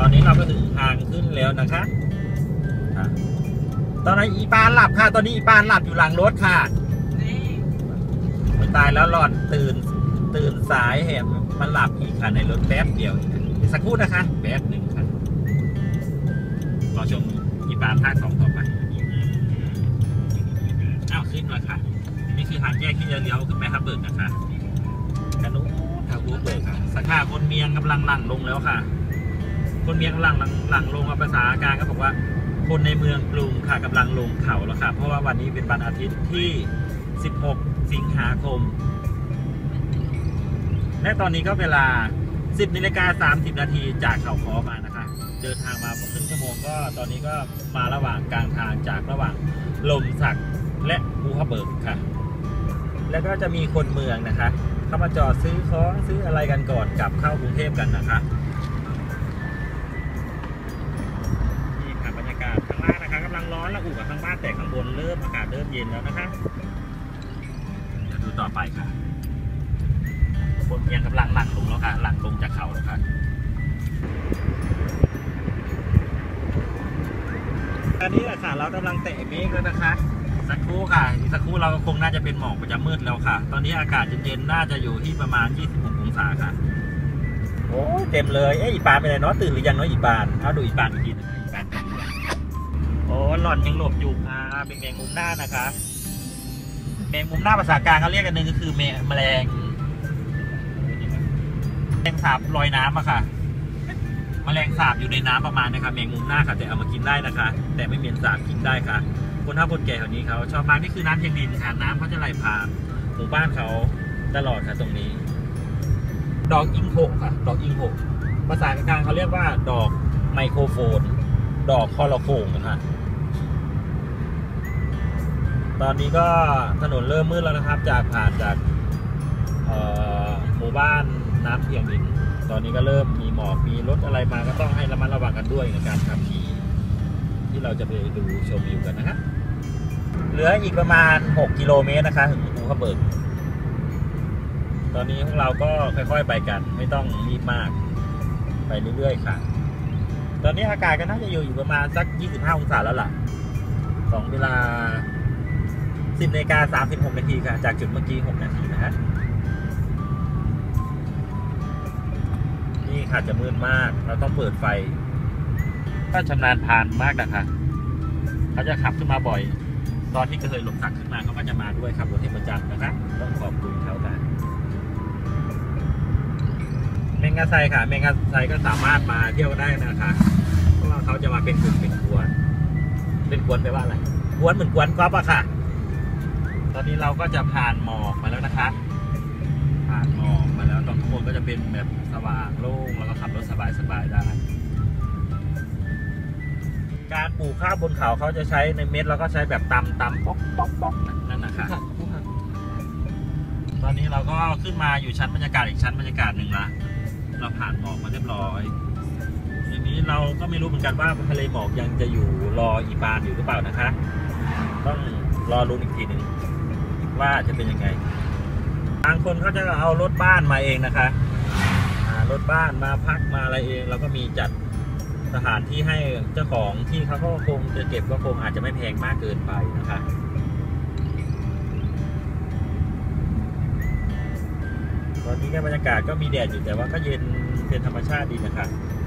อนนี้เราก็ถึงทางขึ้นแล้วนะคะตอนนี้อีปานหลับค่ะตอนนี้อีปานหลับอยู่หลังรถค่ะไม่ตายแล้วหล่อนตื่นสายแหมมันหลับอีกค่ะในรถแป๊บเดียวอีกสักครู่นะคะแป๊บหนึ่งค่ะรอชมอีปานภาค2ต่อไปอ้าวขึ้นมาค่ะนี่คือทางแยกที่จะเลี้ยวขึ้นไปฮับเบิร์กนะคะกระนุทางบูเบิร์กค่ะสักขาคนเมียงกำลังหลั่งลงแล้วค่ะคนเมียงกำลังหลั่งลงภาษากลางก็บอกว่าคนในเมืองกรุงค่ะกำลังลงเขาแล้วค่ะเพราะว่าวันนี้เป็นวันอาทิตย์ที่16 สิงหาคมและตอนนี้ก็เวลา 10:30 นาทีจากเขาค้อมานะคะเดินทางมาครึ่งชั่วโมงก็ตอนนี้ก็มาระหว่างกลางทางจากระหว่างลมสักและบูฮับเบิร์กค่ะแล้วก็จะมีคนเมืองนะคะเข้ามาจอดซื้อของซื้ออะไรกันก่อนกลับเข้ากรุงเทพกันนะคะนี่ค่ะบรรยากาศข้างล่างนะคะกำลังร้อนและอุ่นกับข้างบ้านแต่ข้างบนเริ่มอากาศเริ่มเย็นแล้วนะคะเดี๋ยวดูต่อไปค่ะคนยังกำลังหลั่งลงแล้วค่ะหลั่งลงจากเขาแล้วค่ะอันนี้แหละค่ะเรากำลังเตะเมฆแล้วนะคะสักครู่ค่ะอีกสักครู่เราคงน่าจะเป็นหมอกประจำมืดแล้วค่ะตอนนี้อากาศเย็นๆน่าจะอยู่ที่ประมาณ26 องศาค่ะโอ้เต็มเลยอีปานเป็นไรเนาะตื่นหรือยังเนาะอีปานเอาดูอีปานอีกทีนึงอีปานโอ้หล่อนยังหลบอยู่ค่ะเป็นแมงมุมหน้านะคะแมงมุมหน้าภาษากลางเขาเรียกกันนึงก็คือแมลงสาบลอยน้ำอะค่ะแมลงสาบอยู่ในน้ำประมาณนะครับแมงมุมหน้าค่ะแต่เอามากินได้นะคะแต่ไม่เหม็นสาบกินได้ค่ะคนเฒ่าคนแก่แถวนี้เขาชอบมากนี่คือน้ำเพียงดินค่ะน้ำเขาจะไหลผ่านหมู่บ้านเขาตลอดค่ะตรงนี้ดอกอิงโหค่ะดอกอิงโหภาษากลางเขาเรียกว่าดอกไมโครโฟนดอกคอลโคงนะคะตอนนี้ก็ถนนเริ่มมืดแล้วนะครับจากผ่านจากหมู่บ้านน้ำเพียงดินตอนนี้ก็เริ่มมีหมอกมีรถอะไรมาก็ต้องให้ระมัดระวังกันด้วยในการขับขี่ที่เราจะไปดูชมวิวกันนะครับเหลืออีกประมาณ6 กิโลเมตรนะคะถึงภูฮับเบิร์กตอนนี้พวกเราก็ค่อยๆไปกันไม่ต้องรีบมากไปเรื่อยๆค่ะตอนนี้อากาศก็น่าจะอยู่ประมาณสัก25 องศาแล้วล่ะ2 เวลา 10:36 นาทีค่ะจากจุดเมื่อกี้6 นาทีนะฮะนี่ค่ะจะมืดมากเราต้องเปิดไฟถ้าชำนาญพานมากนะคะเขาจะขับขึ้นมาบ่อยตอนที่เคยหลบสักขึ้นมาเขาก็จะมาด้วยขับรถเทมประจำนะคะต้องขอบคุณเขาค่ะเมงกาไซค่ะเมงกาไซก็สามารถมาเที่ยวได้นะคะเพราะว่าเขาจะมาเป็นกลุ่มเป็นกวนแปลว่าอะไรกวนเหมือนกวนก๊อฟอะค่ะตอนนี้เราก็จะผ่านหมอกมาแล้วนะคะผ่านหมอกมาแล้วตอนข้างบนก็จะเป็นแบบสว่างโล่งแล้วก็ขับรถสบายๆได้การปลูกข้าวบนเขาเขาจะใช้ในเม็ดแล้วก็ใช้แบบตำป๊อกนั่นนะคะตอนนี้เราก็ขึ้นมาอยู่ชั้นบรรยากาศอีกชั้นบรรยากาศหนึ่งละเราผ่านหมอกมาเรียบร้อยทีนี้เราก็ไม่รู้เหมือนกันว่าทะเลหมอกยังจะอยู่รออีปานอยู่หรือเปล่านะคะต้องรอลุ้นอีกทีหนึ่งว่าจะเป็นยังไงบางคนเขาจะเอารถบ้านมาเองนะคะรถบ้านมาพักมาอะไรเองแล้วก็มีจัดสถานที่ให้เจ้าของที่เขาก็คงจะเก็บก็คงอาจจะไม่แพงมากเกินไปนะคะตอนนี้บรรยากาศก็มีแดดอยู่แต่ว่าก็เย็นเป็นธรรมชาติดีนะคะ